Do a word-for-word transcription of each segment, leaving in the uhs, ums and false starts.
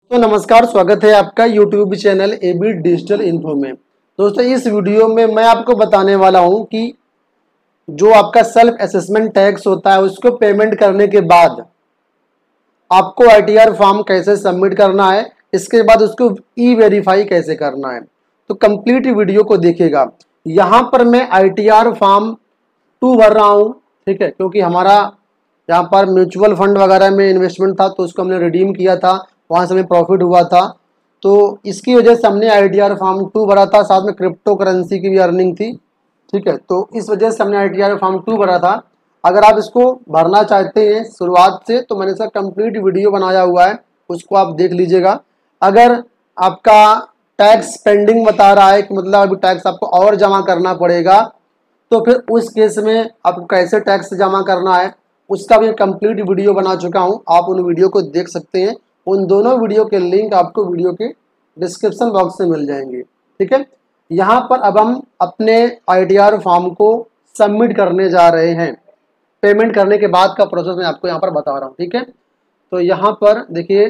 तो नमस्कार, स्वागत है आपका YouTube channel AB digital info में। दोस्तों, इस वीडियो में मैं आपको बताने वाला हूं कि जो आपका सेल्फ असेसमेंट टैक्स होता है उसको पेमेंट करने के बाद आपको आईटीआर फॉर्म कैसे सबमिट करना है, इसके बाद उसको ई वेरीफाई कैसे करना है। तो कंप्लीट वीडियो को देखिएगा। यहाँ पर मैं आईटीआर फॉर्म टू भर रहा हूँ, ठीक है, क्योंकि हमारा यहाँ पर म्यूचुअल फंड वगैरह में इन्वेस्टमेंट था तो उसको हमने रिडीम किया था, वहाँ से हमें प्रॉफिट हुआ था, तो इसकी वजह से हमने आईटीआर फॉर्म टू भरा था। साथ में क्रिप्टो करेंसी की भी अर्निंग थी, ठीक है, तो इस वजह से हमने आईटीआर फॉर्म टू भरा था। अगर आप इसको भरना चाहते हैं शुरुआत से तो मैंने इसका कंप्लीट वीडियो बनाया हुआ है, उसको आप देख लीजिएगा। अगर आपका टैक्स पेंडिंग बता रहा है कि मतलब अभी टैक्स आपको और जमा करना पड़ेगा, तो फिर उस केस में आपको कैसे टैक्स जमा करना है उसका भी कंप्लीट वीडियो बना चुका हूं, आप उन वीडियो को देख सकते हैं। उन दोनों वीडियो के लिंक आपको वीडियो के डिस्क्रिप्शन बॉक्स में मिल जाएंगे, ठीक है। यहाँ पर अब हम अपने आईटीआर फॉर्म को सबमिट करने जा रहे हैं। पेमेंट करने के बाद का प्रोसेस मैं आपको यहाँ पर बता रहा हूँ, ठीक है। तो यहाँ पर देखिए,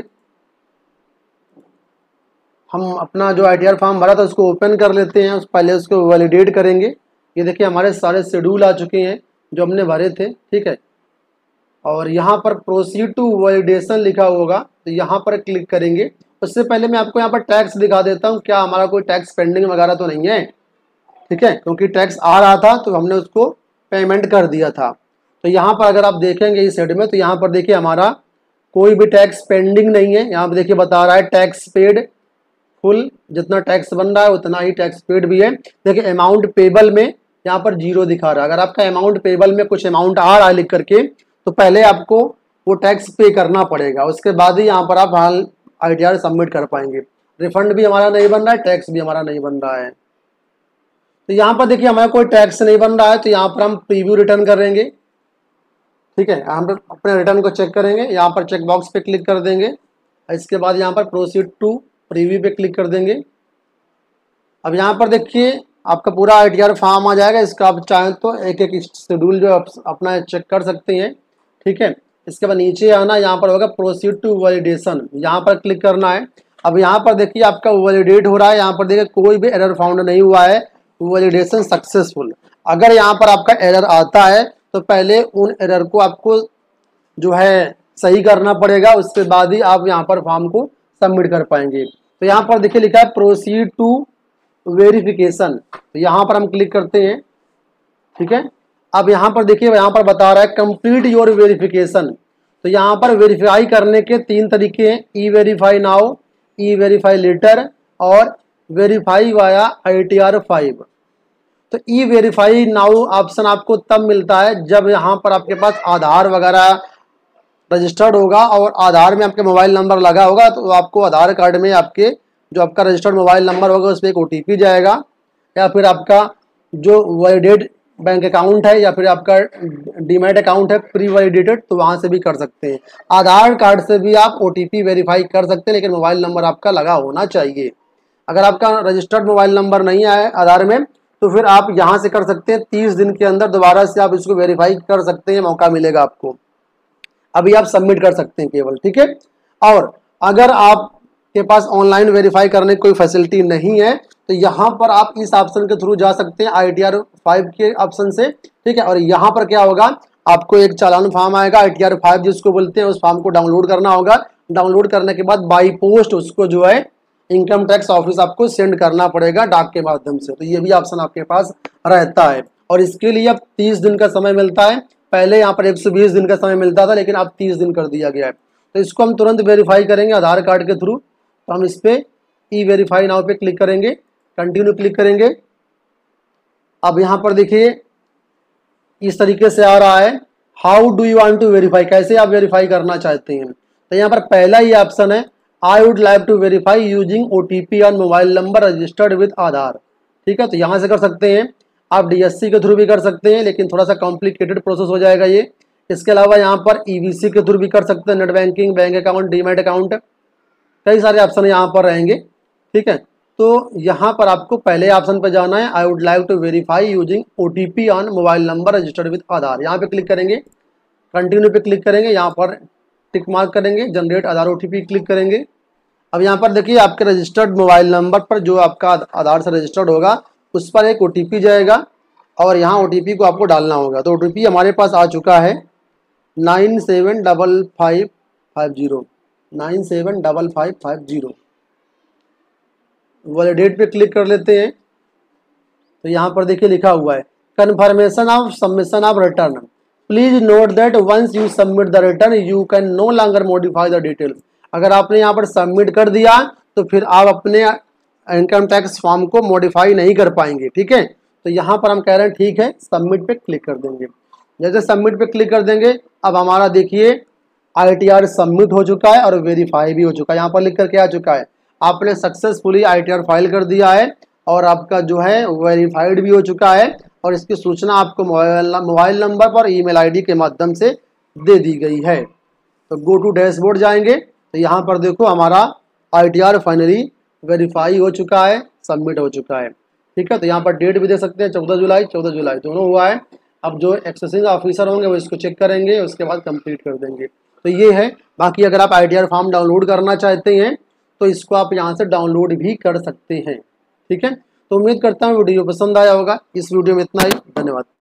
हम अपना जो आईटीआर फॉर्म भरा था उसको ओपन कर लेते हैं, उस पहले उसको वैलिडेट करेंगे। ये देखिए हमारे सारे शेड्यूल आ चुके हैं जो हमने भरे थे, ठीक है। और यहाँ पर प्रोसीड टू वैलिडेशन लिखा होगा, तो यहाँ पर क्लिक करेंगे। उससे पहले मैं आपको यहाँ पर टैक्स दिखा देता हूँ, क्या हमारा कोई टैक्स पेंडिंग वगैरह तो नहीं है, ठीक है, क्योंकि टैक्स आ रहा था तो हमने उसको पेमेंट कर दिया था। तो यहाँ पर अगर आप देखेंगे इस साइड में, तो यहाँ पर देखिए हमारा कोई भी टैक्स पेंडिंग नहीं है। यहाँ पर देखिए बता रहा है टैक्स पेड फुल, जितना टैक्स बन रहा है उतना ही टैक्स पेड भी है। देखिए अमाउंट पेबल में यहाँ पर जीरो दिखा रहा है। अगर आपका अमाउंट पेबल में कुछ अमाउंट आ रहा है लिख करके, तो पहले आपको वो टैक्स पे करना पड़ेगा, उसके बाद ही यहाँ पर आप हाल आईटीआर सबमिट कर पाएंगे। रिफंड भी हमारा नहीं बन रहा है, टैक्स भी हमारा नहीं बन रहा है। तो यहाँ पर देखिए हमारा कोई टैक्स नहीं बन रहा है, तो यहाँ पर हम प्रीव्यू रिटर्न करेंगे, ठीक है। हम अपने रिटर्न को चेक करेंगे, यहाँ पर चेक बॉक्स पे क्लिक कर देंगे। इसके बाद यहाँ पर प्रोसीड टू प्रीव्यू पे क्लिक कर देंगे। अब यहाँ पर देखिए आपका पूरा आईटीआर फॉर्म आ जाएगा। इसका आप चाहें तो एक एक शेड्यूल जो आप अपना चेक कर सकते हैं, ठीक है। इसके बाद नीचे आना, यहाँ पर होगा प्रोसीड टू वैलिडेशन, यहाँ पर क्लिक करना है। अब यहाँ पर देखिए आपका वैलिडेट हो रहा है, यहाँ पर देखिए कोई भी एरर फाउंड नहीं हुआ है, वैलिडेशन सक्सेसफुल। अगर यहाँ पर आपका एरर आता है तो पहले उन एरर को आपको जो है सही करना पड़ेगा, उसके बाद ही आप यहाँ पर फॉर्म को सबमिट कर पाएंगे। तो यहाँ पर देखिए लिखा है प्रोसीड टू वेरिफिकेशन, तो यहाँ पर हम क्लिक करते हैं, ठीक है। अब यहाँ पर देखिए यहाँ पर बता रहा है कंप्लीट योर वेरिफिकेशन। तो यहाँ पर वेरीफाई करने के तीन तरीके हैं, e verify now, e verify letter और वेरीफाई वाया आईटीआर फाइव। तो ई वेरीफाई नाउ ऑप्शन आपको तब मिलता है जब यहाँ पर आपके पास आधार वगैरह रजिस्टर्ड होगा और आधार में आपके मोबाइल नंबर लगा होगा, तो आपको आधार कार्ड में आपके जो आपका रजिस्टर्ड मोबाइल नंबर होगा उस पर एक ओटीपी जाएगा, या फिर आपका जो वैलिडेट बैंक अकाउंट है या फिर आपका डीमैट अकाउंट है प्री वैलिडेटेड, तो वहाँ से भी कर सकते हैं। आधार कार्ड से भी आप ओटीपी वेरीफाई कर सकते हैं, लेकिन मोबाइल नंबर आपका लगा होना चाहिए। अगर आपका रजिस्टर्ड मोबाइल नंबर नहीं आया आधार में तो फिर आप यहाँ से कर सकते हैं, तीस दिन के अंदर दोबारा से आप इसको वेरीफाई कर सकते हैं, मौका मिलेगा आपको। अभी आप सबमिट कर सकते हैं केवल, ठीक है। और अगर आपके पास ऑनलाइन वेरीफाई करने की कोई फैसिलिटी नहीं है तो यहाँ पर आप इस ऑप्शन के थ्रू जा सकते हैं, आईटीआर फाइव के ऑप्शन से, ठीक है। और यहाँ पर क्या होगा, आपको एक चालान फॉर्म आएगा आईटीआर फाइव जिसको बोलते हैं, उस फॉर्म को डाउनलोड करना होगा। डाउनलोड करने के बाद बाई पोस्ट उसको जो है इनकम टैक्स ऑफिस आपको सेंड करना पड़ेगा डाक के माध्यम से। तो ये भी ऑप्शन आपके पास रहता है, और इसके लिए अब तीस दिन का समय मिलता है। पहले यहाँ पर एक सौ बीस दिन का समय मिलता था, लेकिन अब तीस दिन कर दिया गया है। तो इसको हम तुरंत वेरीफाई करेंगे आधार कार्ड के थ्रू। तो हम इस पे ई वेरीफाई नाउ पे क्लिक करेंगे, कंटिन्यू क्लिक करेंगे। अब यहाँ पर देखिए इस तरीके से आ रहा है, how do you want to verify, कैसे आप वेरीफाई करना चाहते हैं। तो यहाँ पर पहला ही ऑप्शन है, I would like to verify using OTP on mobile number registered with Aadhaar, ठीक है। तो यहाँ से कर सकते हैं, आप डीएससी के थ्रू भी कर सकते हैं, लेकिन थोड़ा सा कॉम्प्लिकेटेड प्रोसेस हो जाएगा ये। इसके अलावा यहाँ पर ईवीसी के थ्रू भी कर सकते हैं, net banking, bank account, demat account, कई सारे ऑप्शन यहाँ पर रहेंगे, ठीक है। तो यहाँ पर आपको पहले ऑप्शन पर जाना है, I would like to verify using OTP on mobile number registered with Aadhaar. यहाँ पे क्लिक करेंगे, कंटिन्यू पे क्लिक करेंगे, यहाँ पर टिक मार्क करेंगे, जनरेट आधार ओटीपी क्लिक करेंगे। अब यहाँ पर देखिए आपके रजिस्टर्ड मोबाइल नंबर पर जो आपका आधार से रजिस्टर्ड होगा उस पर एक ओटीपी जाएगा और यहाँ ओटीपी को आपको डालना होगा। तो ओटीपी हमारे पास आ चुका है nine seven double five five zero nine seven double five five zero. Validate पे क्लिक कर लेते हैं। तो यहाँ पर देखिए लिखा हुआ है confirmation of submission of return, please note that once you submit the return you can no longer modify the details. अगर आपने यहाँ पर सबमिट कर दिया तो फिर आप अपने इनकम टैक्स फॉर्म को मॉडिफाई नहीं कर पाएंगे। ठीक है, तो यहाँ पर हम कह रहे हैं ठीक है, सबमिट पे क्लिक कर देंगे। जैसे सबमिट पे क्लिक कर देंगे अब हमारा देखिए आई टी आर सबमिट हो चुका है और वेरीफाई भी हो चुका है। यहाँ पर लिख करके आ चुका है आपने successfully I T R file कर दिया है और आपका जो है वेरीफाइड भी हो चुका है और इसकी सूचना आपको मोबाइल मोबाइल नंबर पर ईमेल आईडी के माध्यम से दे दी गई है। तो गो टू डैशबोर्ड जाएंगे तो यहाँ पर देखो हमारा I T R finally verify हो चुका है, सबमिट हो चुका है। ठीक है, तो यहाँ पर डेट भी दे सकते हैं चौदह जुलाई चौदह जुलाई दोनों हुआ है। अब जो एक्सेसिंग ऑफिसर होंगे वो इसको चेक करेंगे, उसके बाद कंप्लीट कर देंगे। तो ये है। बाकी अगर आप I T R form download करना चाहते हैं तो इसको आप यहाँ से डाउनलोड भी कर सकते हैं। ठीक है, तो उम्मीद करता हूँ वीडियो पसंद आया होगा। इस वीडियो में इतना ही, धन्यवाद।